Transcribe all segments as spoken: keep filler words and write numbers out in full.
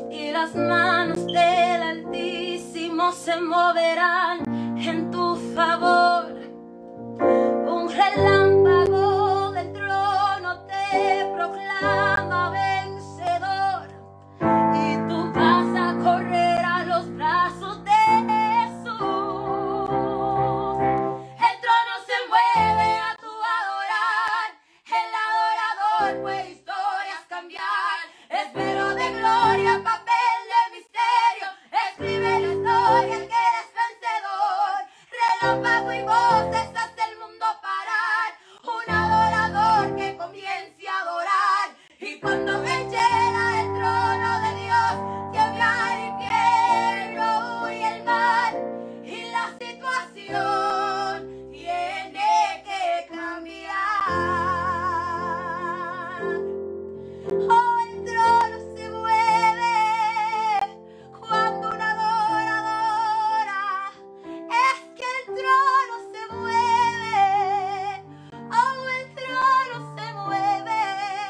y las manos del Altísimo se moverán en tu favor. Un relámpago del trono te proclama vencedor, y tú vas a correr a los brazos de Jesús. El trono se mueve a tu adorar, el adorador puede historias cambiar. Espero de gloria, papel de misterio, escribe la historia que eres vencedor. Relámpago y voces hace el mundo parar, un adorador que comience a adorar. Y cuando él llega el trono de Dios, tiembla el infierno, huye el mal, y la situación tiene que cambiar. Oh, el trono se mueve cuando un adorador adora. Es que el trono se mueve. Oh, el trono se mueve.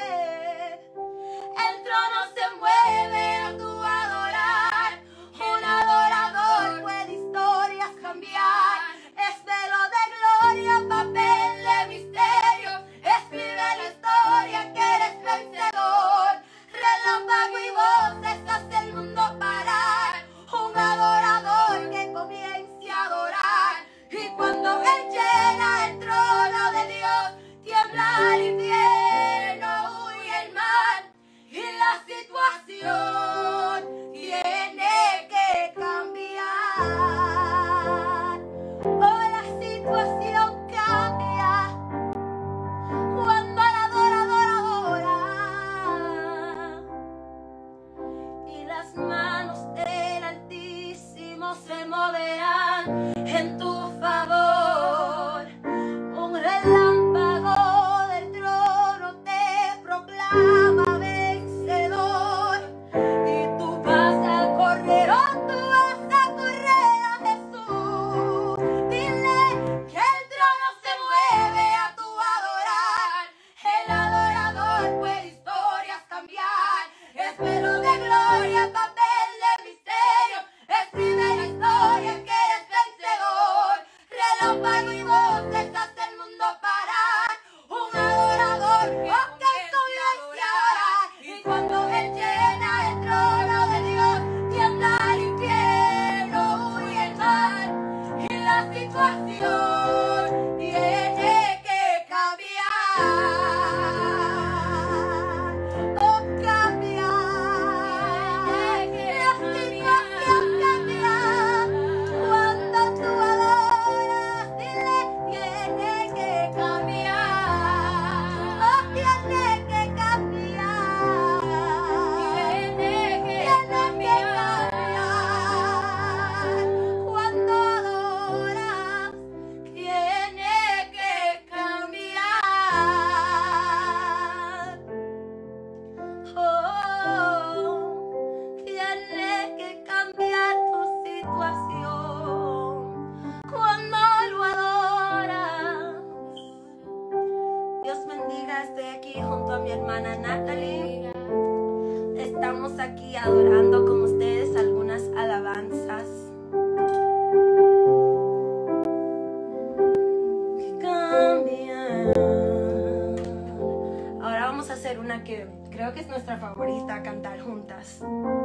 El trono se mueve a tu adorar. Un adorador puede historias cambiar. Es velo de gloria, papel de misterio. Escribe la historia que eres vencedor. Relámpago y voces hace el mundo parar. Un adorador que comience a adorar. Y cuando él llega el trono de Dios, tiembla el infierno, huye el mal, y la situación tiene que cambiar. Oh, la situación cambia cuando el adorador adora, y las manos del Altísimo se moverán en tu favor. Un relámpago del trono te proclama vencedor, y tú vas a correr, oh, tú vas a correr a Jesús. Dile que el trono se mueve a tu adorar, el adorador puede historias cambiar. Espero de gloria, papel de misterio, escribe la historia que eres vencedor. Relámpago y voces hace el mundo parar, un adorador oh, que comience a adorar. Y cuando él llena el trono de Dios, tiembla el infierno, huye el mal, y la situación tiene que cambiar. Oh, cambiar. La situación cambia cuando tú adoras. Dile, tiene que cambiar. Oh, tiene que cambiar. Tiene que cambiar. Cuando adoras, tiene que cambiar. Oh, tiene que cambiar tu situación cuando lo adoras. Dios bendiga, estoy aquí junto a mi hermana Natalie. Estamos aquí adorando con ustedes algunas alabanzas que cambian. Ahora vamos a hacer una que creo que es nuestra favorita, a cantar juntas.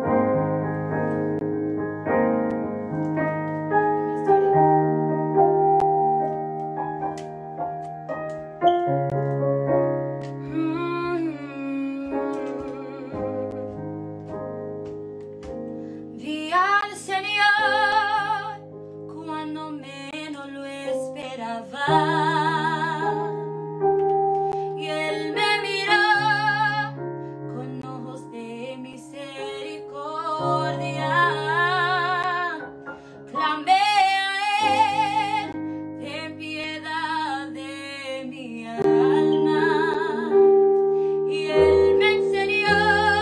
Vi al Señor cuando menos lo esperaba, y Él me miró con ojos de misericordia. Clamé a Él, ten piedad de mi alma, y Él me enseñó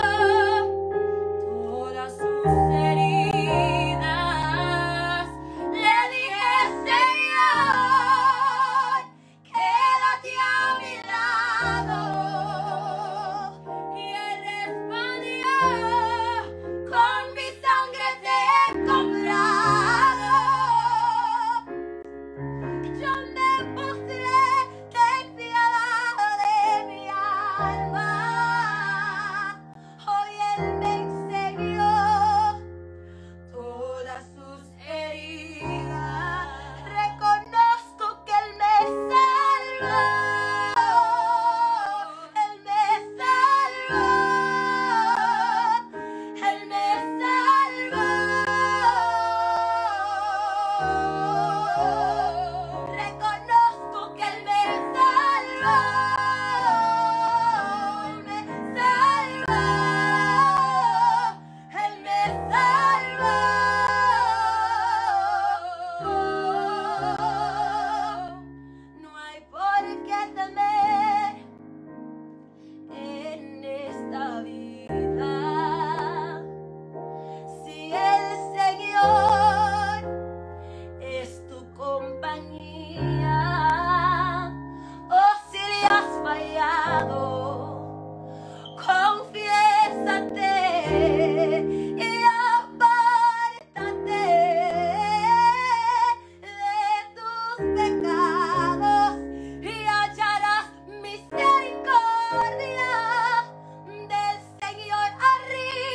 todas sus heridas. Le dije, Señor, quédate a mi lado. Y Él respondió con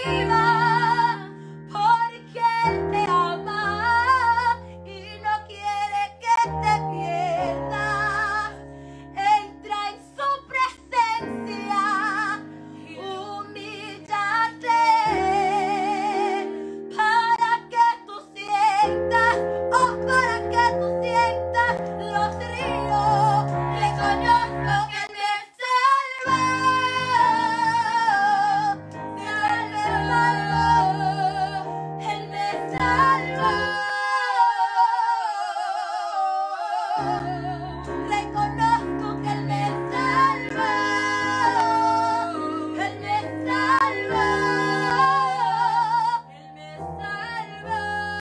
viva, porque Él te ama y no quiere que te pierdas. Entra en su presencia, humíllate para que tú sientas, oh, para que tú sientas los ríos. Reconozco que Él me salva, Él me salva, reconozco que Él me salva, Él me salva, Él me salva,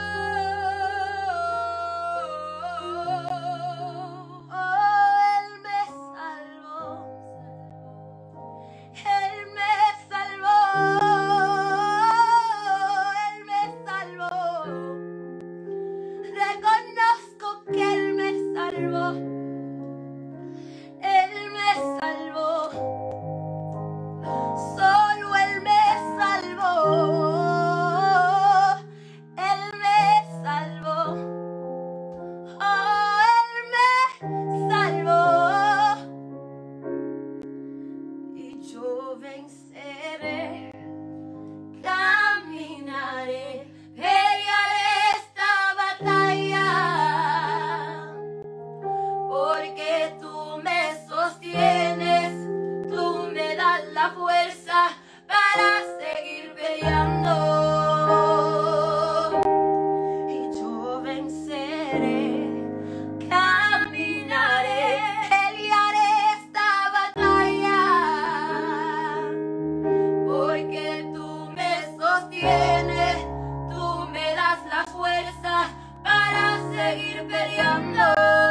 oh, Él me salvó, Él me salvó, Él me salvó, reconozco que Él me salvó, Él me salvó, solo Él me salvó, Él me salvó, oh, Él me salvó, y yo venceré, caminaré, pelearé esta batalla, porque tú me sostienes, tú me das la fuerza para seguir peleando, y yo venceré, caminaré, pelearé esta batalla, porque tú me sostienes, tú me das la fuerza para seguir peleando.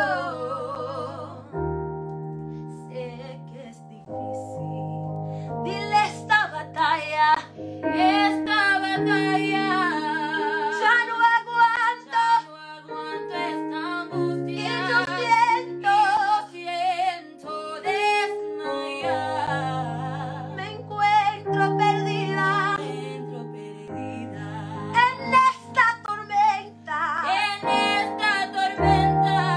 Sé que es difícil, dile esta batalla, esta batalla, ya no aguanto, ya no aguanto esta angustia, y yo siento, y yo siento desmayar, me encuentro perdida, me encuentro perdida en esta tormenta, en esta tormenta,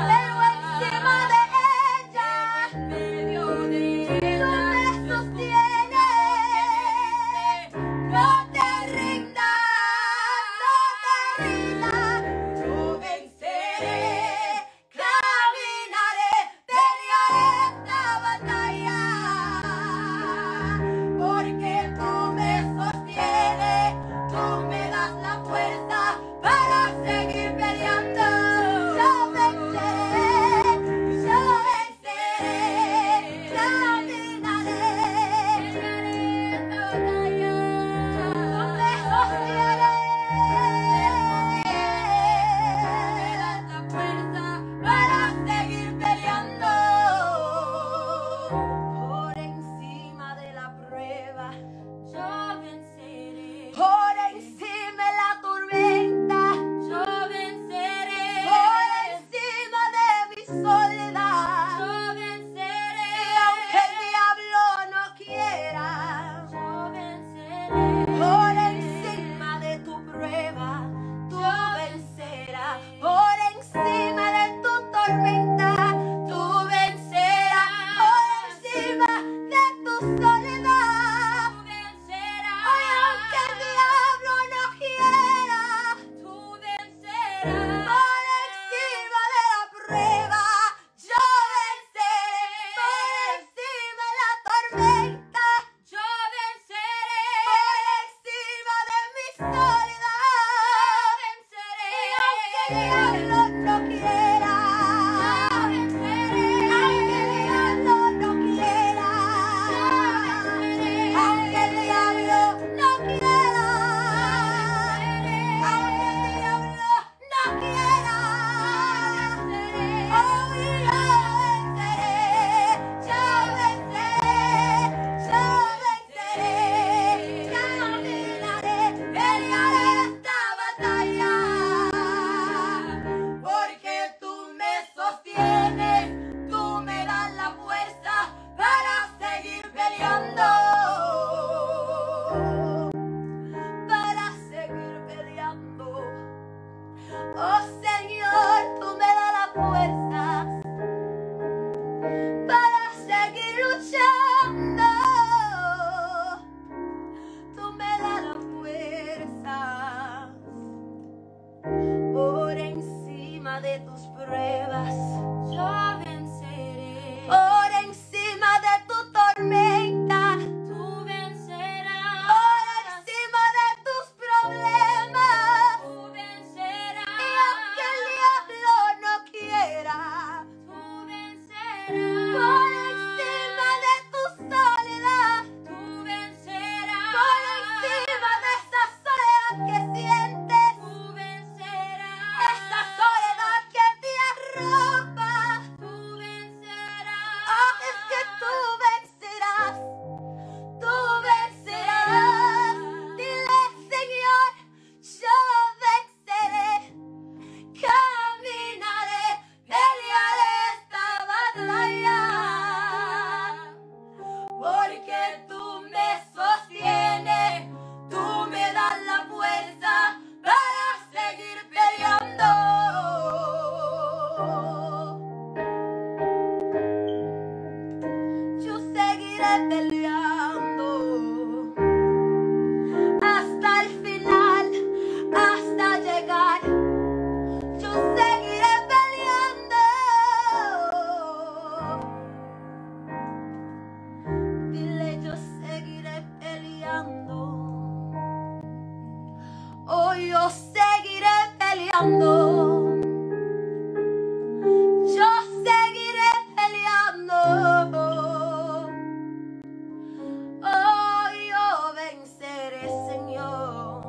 yo seguiré peleando. Yo seguiré peleando. Oh, yo venceré, Señor.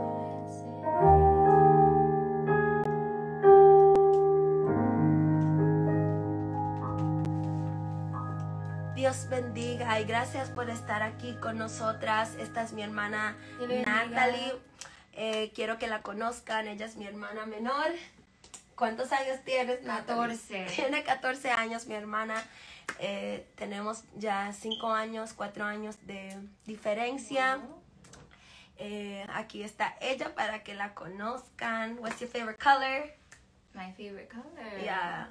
Dios bendiga y gracias por estar aquí con nosotras. Esta es mi hermana Natalie. Eh, quiero que la conozcan. Ella es mi hermana menor. ¿Cuántos años tienes, Natalie? catorce. Tiene catorce años mi hermana. Eh, tenemos ya cinco años, cuatro años de diferencia. Wow. Eh, aquí está ella para que la conozcan. What's your favorite color? My favorite color. Yeah.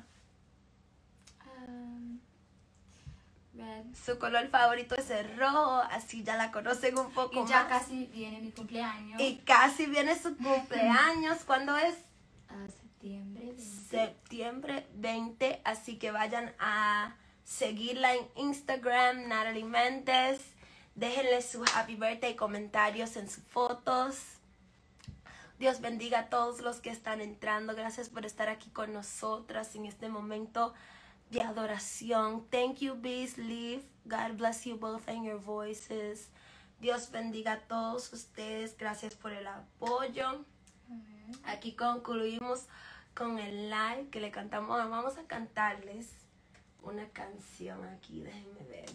Um, red. Su color favorito es el rojo, así ya la conocen un poco Y ya más. casi viene mi cumpleaños. Y casi viene su cumpleaños. ¿Cuándo es? Ah, septiembre veinte. Septiembre veinte. Así que vayan a seguirla en Instagram, Natalie Méndez. Déjenle su happy birthday comentarios en sus fotos. Dios bendiga a todos los que están entrando. Gracias por estar aquí con nosotras en este momento de adoración. Thank you, Bees Leaf. God bless you both and your voices. Dios bendiga a todos ustedes. Gracias por el apoyo. Aquí concluimos con el live que le cantamos. Vamos a cantarles una canción aquí. Déjenme ver.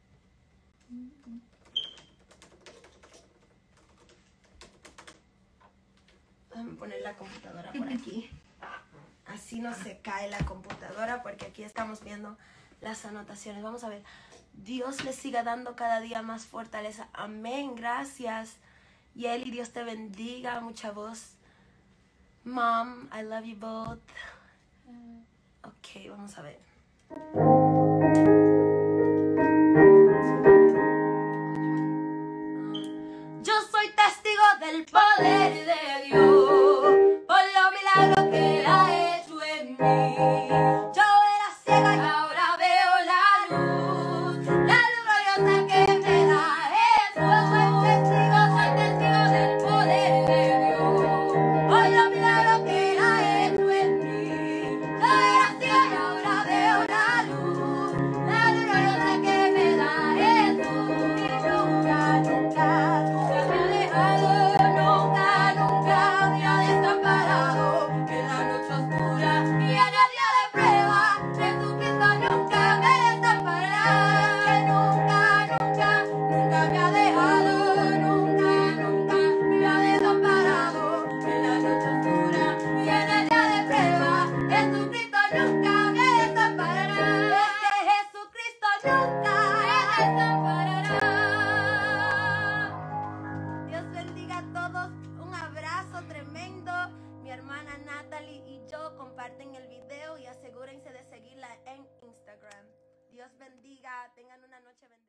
Déjenme poner la computadora por aquí. Así no se cae la computadora porque aquí estamos viendo las anotaciones. Vamos a ver. Dios les siga dando cada día más fortaleza. Amén. Gracias. Yeli, Dios te bendiga. Mucha voz. Mom, I love you both. Ok, vamos a ver. Yo soy testigo del poder de Dios, por los milagros que Él ha hecho en mí. Yo era ciega y ahora veo la luz, la luz gloriosa que me da Jesús. Soy testigo, soy testigo del poder de Dios, por los milagros que Él ha hecho en mí. Yo era ciega y ahora veo la luz, la luz gloriosa que me da Jesús. Y nunca, nunca, nunca me ha dejado, nunca, nunca me ha desamparado. En la noche oscura y en el día de prueba, Jesucristo nunca me desamparará. Que nunca, nunca, nunca me ha dejado, nunca, nunca me ha desamparado. En la noche oscura y en el día de prueba, Jesucristo nunca me desamparará. Es que Jesucristo nunca me desamparará. Dios bendiga a todos. Un abrazo tremendo. Mi hermana Natalie y yo comparten el video y asegúrense de seguirla en Instagram. Dios bendiga. Tengan una noche bendecida.